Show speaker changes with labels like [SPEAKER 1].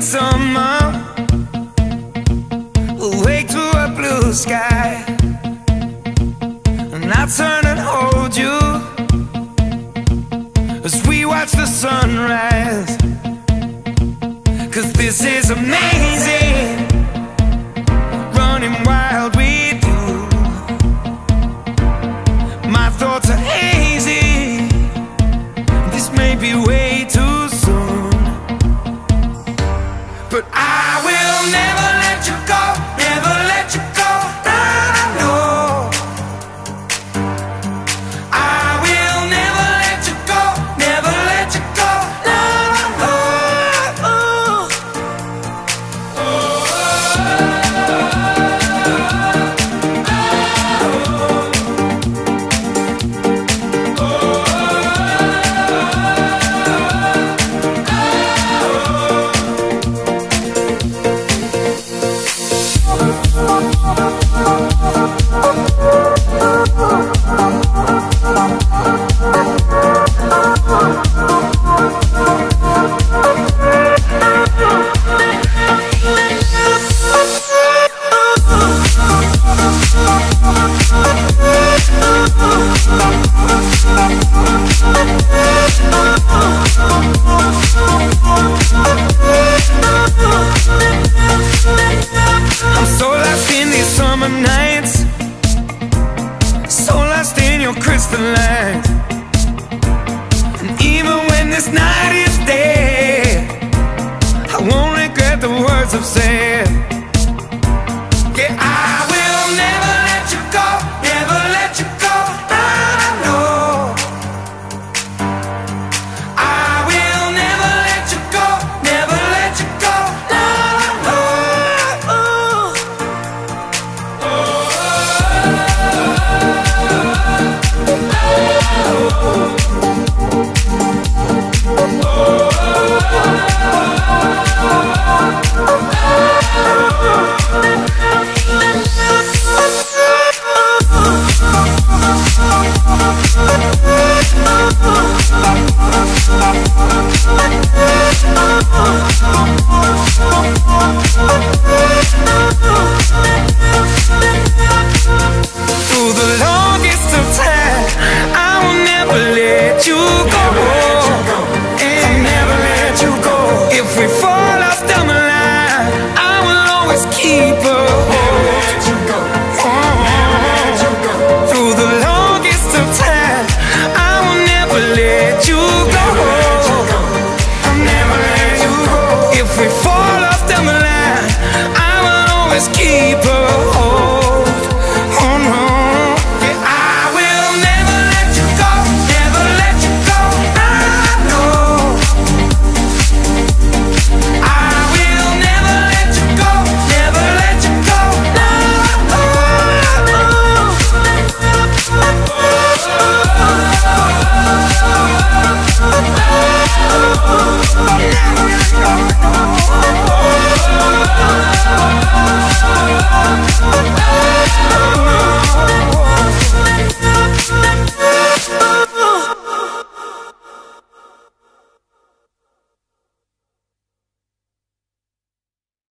[SPEAKER 1] late summer, awake to a blue sky, and I turn and hold you as we watch the sunrise. 'Cause this is amazing, running wild with you. My thoughts are hazy, this may be way too soon, but I will never let you go, never let you go. No, I will never let you go, never let you go. No, I'm so lost in these summer nights, so lost in your crystal light. And even when this night is dead, I won't regret the words I've said.